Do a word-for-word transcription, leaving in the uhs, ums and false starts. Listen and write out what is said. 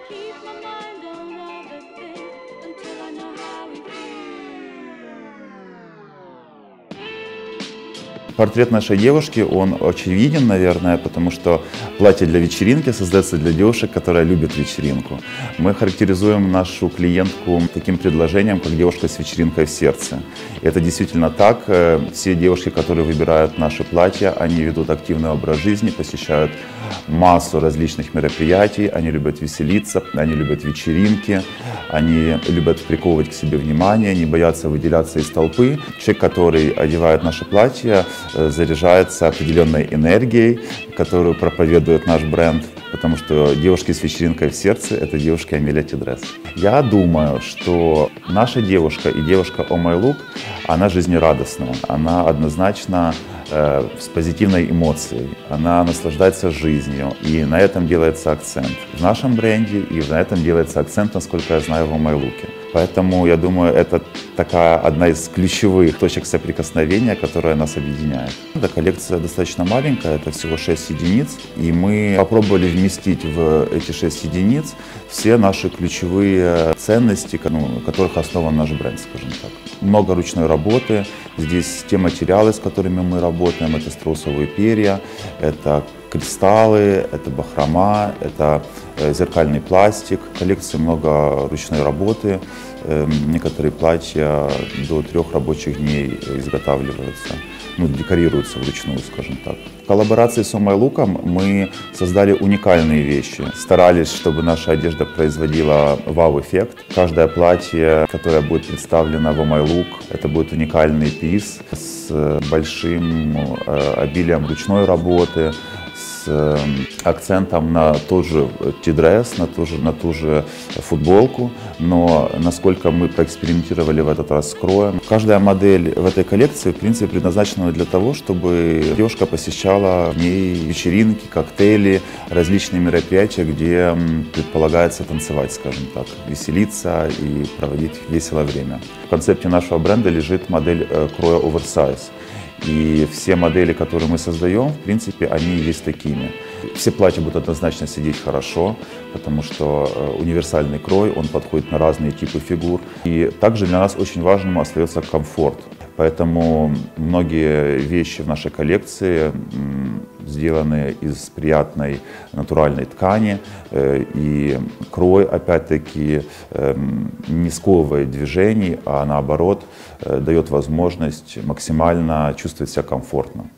keep my mind on other things until I know how we feel. Портрет нашей девушки, он очевиден, наверное, потому что платье для вечеринки создается для девушек, которые любят вечеринку. Мы характеризуем нашу клиентку таким предложением, как девушка с вечеринкой в сердце. И это действительно так. Все девушки, которые выбирают наши платья, они ведут активный образ жизни, посещают массу различных мероприятий, они любят веселиться, они любят вечеринки, они любят приковывать к себе внимание, не боятся выделяться из толпы. Человек, который одевает наши платья, заряжается определенной энергией, которую проповедует наш бренд, потому что девушки с вечеринкой в сердце – это девушки Амелия Тидрес. Я думаю, что наша девушка и девушка Oh My Look, она жизнерадостная, она однозначно э, с позитивной эмоцией, она наслаждается жизнью, и на этом делается акцент в нашем бренде, и на этом делается акцент, насколько я знаю, в Oh My Look. Поэтому, я думаю, это такая одна из ключевых точек соприкосновения, которая нас объединяет. Эта коллекция достаточно маленькая, это всего шесть единиц, и мы попробовали вместить в эти шесть единиц все наши ключевые ценности, ну, на которых основан наш бренд, скажем так. Много ручной работы, здесь те материалы, с которыми мы работаем, это страусовые перья, это кристаллы, это бахрома, это зеркальный пластик. В коллекции много ручной работы. Некоторые платья до трех рабочих дней изготавливаются, ну, декорируются вручную, скажем так. В коллаборации с Oh My Look мы создали уникальные вещи. Старались, чтобы наша одежда производила вау-эффект. Каждое платье, которое будет представлено в Oh My Look, это будет уникальный пис с большим обилием ручной работы, с акцентом на тот же Тидрес, на ту же, на ту же футболку, но насколько мы проэкспериментировали в этот раз с кроем. Каждая модель в этой коллекции, в принципе, предназначена для того, чтобы девушка посещала в ней вечеринки, коктейли, различные мероприятия, где предполагается танцевать, скажем так, веселиться и проводить весело время. В концепте нашего бренда лежит модель кроя оверсайз. И все модели, которые мы создаем, в принципе, они есть такими. Все платья будут однозначно сидеть хорошо, потому что универсальный крой, он подходит на разные типы фигур. И также для нас очень важным остается комфорт. Поэтому многие вещи в нашей коллекции сделаны из приятной натуральной ткани, и крой, опять-таки, не сковывает движений, а наоборот дает возможность максимально чувствовать себя комфортно.